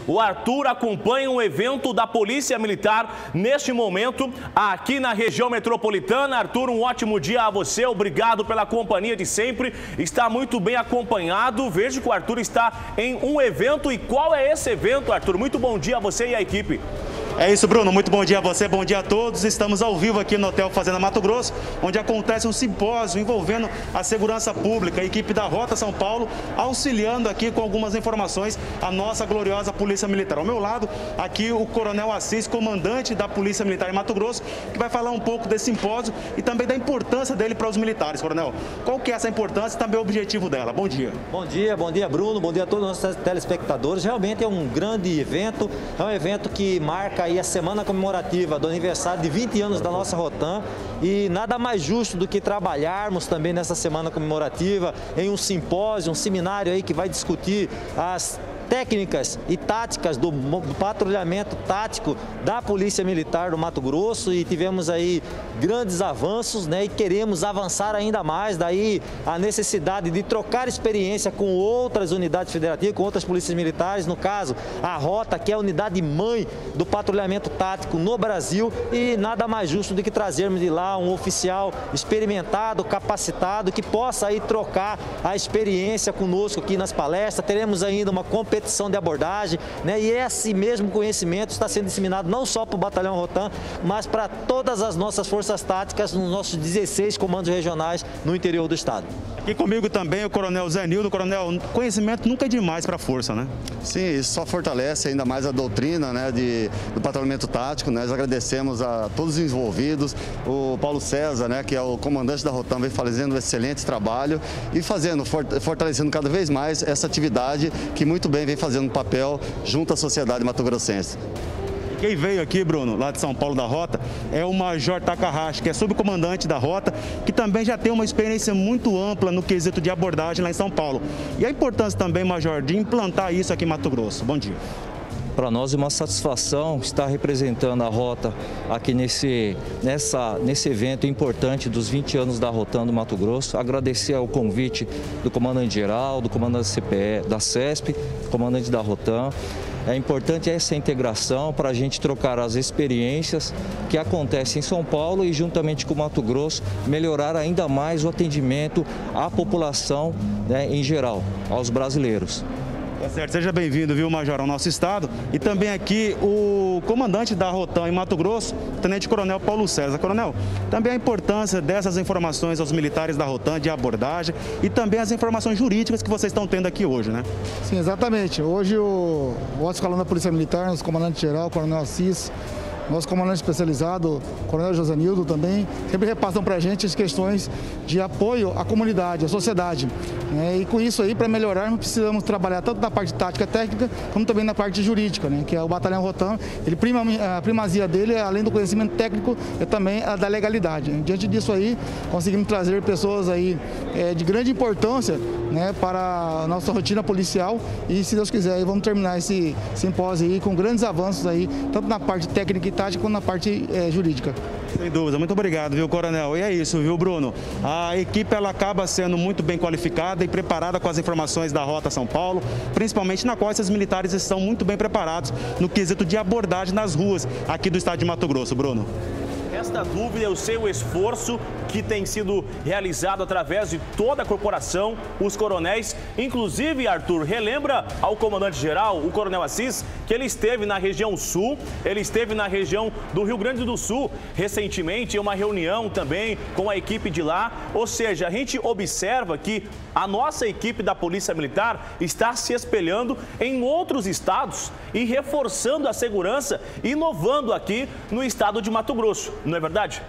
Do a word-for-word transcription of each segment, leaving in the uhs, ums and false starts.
O Arthur acompanha um evento da Polícia Militar neste momento aqui na região metropolitana. Arthur, um ótimo dia a você. Obrigado pela companhia de sempre. Está muito bem acompanhado. Vejo que o Arthur está em um evento. E qual é esse evento, Arthur? Muito bom dia a você e a equipe. É isso, Bruno. Muito bom dia a você, bom dia a todos. Estamos ao vivo aqui no Hotel Fazenda Mato Grosso, onde acontece um simpósio envolvendo a segurança pública, a equipe da Rota São Paulo, auxiliando aqui com algumas informações a nossa gloriosa Polícia Militar. Ao meu lado, aqui o Coronel Assis, comandante da Polícia Militar em Mato Grosso, que vai falar um pouco desse simpósio e também da importância dele para os militares. Coronel, qual que é essa importância e também o objetivo dela? Bom dia. Bom dia, bom dia, Bruno, bom dia a todos os nossos telespectadores. Realmente é um grande evento, é um evento que marca aí a semana comemorativa do aniversário de vinte anos da nossa Rotam, e nada mais justo do que trabalharmos também nessa semana comemorativa em um simpósio, um seminário aí que vai discutir as técnicas e táticas do, do patrulhamento tático da Polícia Militar do Mato Grosso, e tivemos aí grandes avanços, né? E queremos avançar ainda mais, daí a necessidade de trocar experiência com outras unidades federativas, com outras polícias militares, no caso a Rota, que é a unidade mãe do patrulhamento tático no Brasil, e nada mais justo do que trazermos de lá um oficial experimentado, capacitado, que possa aí trocar a experiência conosco aqui nas palestras. Teremos ainda uma competição competição de abordagem, né? E esse mesmo conhecimento está sendo disseminado não só para o Batalhão Rotam, mas para todas as nossas forças táticas nos nossos dezesseis comandos regionais no interior do estado. Aqui comigo também o Coronel Zé Nildo. Coronel, conhecimento nunca é demais para a força, né? Sim, isso só fortalece ainda mais a doutrina, né, de, do patrulhamento tático. Nós agradecemos a todos os envolvidos, o Paulo César, né, que é o comandante da Rotam, vem fazendo um excelente trabalho e fazendo, fortalecendo cada vez mais essa atividade que muito bem vem fazendo um papel junto à sociedade mato-grossense. Quem veio aqui, Bruno, lá de São Paulo da Rota, é o Major Takahashi, que é subcomandante da Rota, que também já tem uma experiência muito ampla no quesito de abordagem lá em São Paulo. E a importância também, Major, de implantar isso aqui em Mato Grosso. Bom dia. Para nós é uma satisfação estar representando a Rota aqui nesse, nessa, nesse evento importante dos vinte anos da Rotam do Mato Grosso. Agradecer ao convite do comandante-geral, do comandante C P E, da CESP, comandante da Rotam. É importante essa integração para a gente trocar as experiências que acontecem em São Paulo e, juntamente com o Mato Grosso, melhorar ainda mais o atendimento à população, né, em geral, aos brasileiros. Tá certo, seja bem-vindo, viu, Major, ao nosso estado. E também aqui o comandante da Rotam em Mato Grosso, Tenente Coronel Paulo César. Coronel, também a importância dessas informações aos militares da Rotam de abordagem e também as informações jurídicas que vocês estão tendo aqui hoje, né? Sim, exatamente. Hoje o, o alto escalão da Polícia Militar, nosso comandante-geral, Coronel Assis, nosso comandante especializado, Coronel José Nildo também, sempre repassam para a gente as questões de apoio à comunidade, à sociedade. Né? E com isso aí, para melhorarmos, precisamos trabalhar tanto na parte tática técnica, como também na parte jurídica, né? Que é o Batalhão Rotam. Ele prima, a primazia dele, além do conhecimento técnico, é também a da legalidade. Diante disso aí, conseguimos trazer pessoas aí é, de grande importância, né, para a nossa rotina policial, e se Deus quiser, aí vamos terminar esse simpósio aí com grandes avanços aí, tanto na parte técnica e tática quanto na parte é, jurídica. Sem dúvida, muito obrigado, viu, Coronel? E é isso, viu, Bruno? A equipe ela acaba sendo muito bem qualificada e preparada com as informações da Rota São Paulo, principalmente na qual esses militares estão muito bem preparados no quesito de abordagem nas ruas aqui do estado de Mato Grosso, Bruno. Resta dúvida, eu sei o esforço que tem sido realizado através de toda a corporação, os coronéis. Inclusive, Arthur, relembra ao comandante-geral, o Coronel Assis, que ele esteve na região sul, ele esteve na região do Rio Grande do Sul recentemente, em uma reunião também com a equipe de lá. Ou seja, a gente observa que a nossa equipe da Polícia Militar está se espelhando em outros estados e reforçando a segurança, inovando aqui no estado de Mato Grosso. Não é verdade?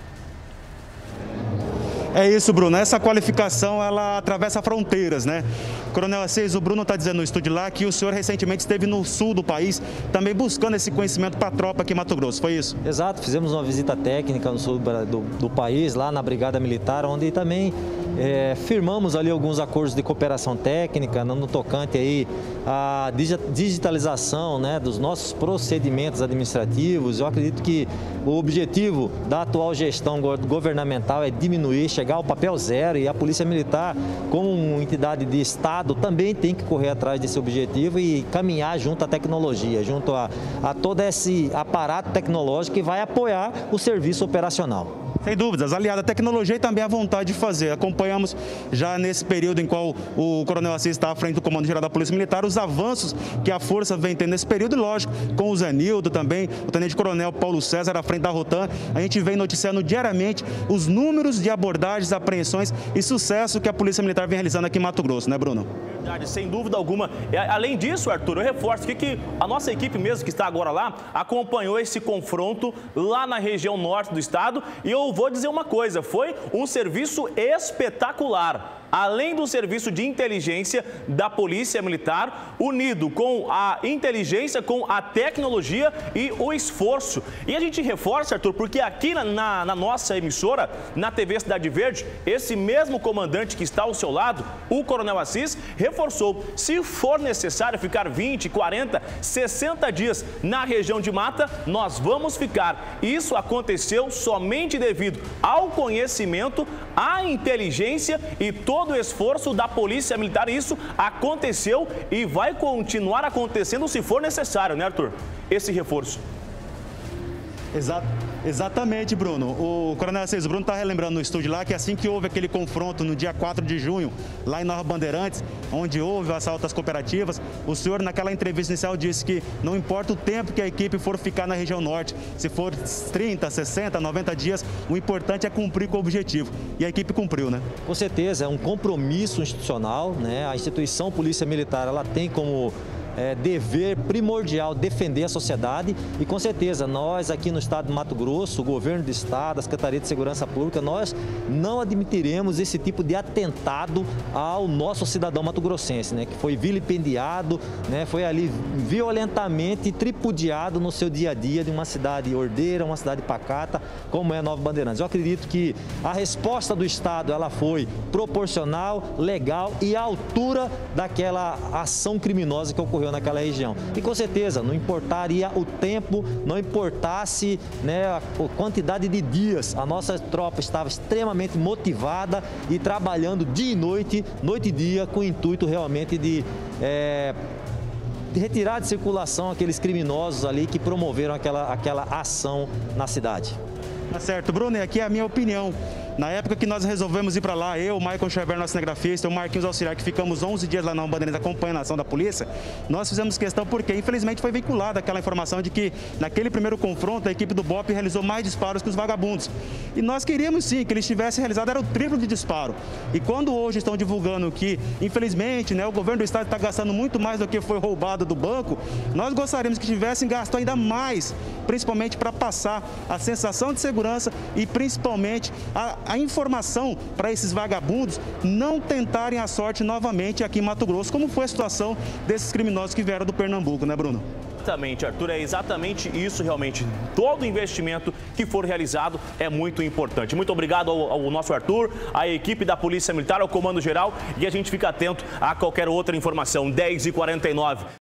É isso, Bruno. Essa qualificação, ela atravessa fronteiras, né? Coronel Assis, o Bruno está dizendo no estúdio lá que o senhor recentemente esteve no sul do país, também buscando esse conhecimento para a tropa aqui em Mato Grosso, foi isso? Exato, fizemos uma visita técnica no sul do, do país, lá na Brigada Militar, onde também é, firmamos ali alguns acordos de cooperação técnica no tocante aí à digitalização, né, dos nossos procedimentos administrativos. Eu acredito que o objetivo da atual gestão governamental é diminuir, chegar ao papel zero, e a Polícia Militar, como entidade de Estado, também tem que correr atrás desse objetivo e caminhar junto à tecnologia, junto a, a todo esse aparato tecnológico que vai apoiar o serviço operacional. Sem dúvidas, aliada à tecnologia e também à vontade de fazer. Acompanhamos já nesse período em qual o Coronel Assis está à frente do Comando Geral da Polícia Militar, os avanços que a Força vem tendo nesse período, e lógico, com o Zenildo também, o Tenente Coronel Paulo César à frente da Rotan, a gente vem noticiando diariamente os números de abordagens, apreensões e sucesso que a Polícia Militar vem realizando aqui em Mato Grosso, né, Bruno? Verdade, sem dúvida alguma. Além disso, Arthur, eu reforço que, que a nossa equipe mesmo que está agora lá acompanhou esse confronto lá na região norte do estado, e eu vou dizer uma coisa, foi um serviço espetacular. Além do serviço de inteligência da Polícia Militar, unido com a inteligência, com a tecnologia e o esforço. E a gente reforça, Arthur, porque aqui na, na, na nossa emissora, na T V Cidade Verde, esse mesmo comandante que está ao seu lado, o Coronel Assis, reforçou, se for necessário ficar vinte, quarenta, sessenta dias na região de mata, nós vamos ficar. Isso aconteceu somente devido ao conhecimento, à inteligência e todo Todo o esforço da Polícia Militar. Isso aconteceu e vai continuar acontecendo se for necessário, né, Arthur? Esse reforço. Exato. Exatamente, Bruno. O Coronel Assis, o Bruno está relembrando no estúdio lá que assim que houve aquele confronto no dia quatro de junho, lá em Nova Bandeirantes, onde houve o assalto às cooperativas, o senhor naquela entrevista inicial disse que não importa o tempo que a equipe for ficar na região norte, se for trinta, sessenta, noventa dias, o importante é cumprir com o objetivo. E a equipe cumpriu, né? Com certeza, é um compromisso institucional, né? A instituição Polícia Militar, ela tem como É, dever primordial defender a sociedade, e com certeza nós aqui no estado de Mato Grosso, o governo do estado, a Secretaria de Segurança Pública, nós não admitiremos esse tipo de atentado ao nosso cidadão mato-grossense, né, que foi vilipendiado, né, foi ali violentamente tripudiado no seu dia a dia de uma cidade ordeira, uma cidade pacata, como é Nova Bandeirantes. Eu acredito que a resposta do estado ela foi proporcional, legal e à altura daquela ação criminosa que ocorreu naquela região. E com certeza, não importaria o tempo, não importasse, né, a quantidade de dias, a nossa tropa estava extremamente motivada e trabalhando dia e noite, noite e dia, com o intuito realmente de, é, de retirar de circulação aqueles criminosos ali que promoveram aquela, aquela ação na cidade. Tá certo, Bruno, e aqui é a minha opinião. Na época que nós resolvemos ir para lá, eu, Michael Xavier, nosso cinegrafista, o Marquinhos Auxiliar, que ficamos onze dias lá na Bandeirantes acompanhando a ação da polícia, nós fizemos questão porque, infelizmente, foi veiculada aquela informação de que, naquele primeiro confronto, a equipe do B O P realizou mais disparos que os vagabundos. E nós queríamos, sim, que eles tivessem realizado, era o triplo de disparo. E quando hoje estão divulgando que, infelizmente, né, o governo do estado está gastando muito mais do que foi roubado do banco, nós gostaríamos que tivessem gasto ainda mais, principalmente para passar a sensação de segurança e, principalmente, a a informação para esses vagabundos não tentarem a sorte novamente aqui em Mato Grosso, como foi a situação desses criminosos que vieram do Pernambuco, né, Bruno? Exatamente, Arthur, é exatamente isso realmente. Todo investimento que for realizado é muito importante. Muito obrigado ao, ao nosso Arthur, à equipe da Polícia Militar, ao Comando Geral, e a gente fica atento a qualquer outra informação. dez e quarenta e nove.